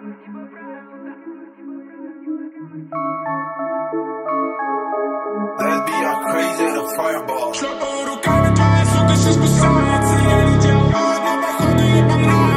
Lesbian crazy in a fireball. Шлепаю руками, твоя сука сейчас кусается. Я летел, но походу ей понравилось.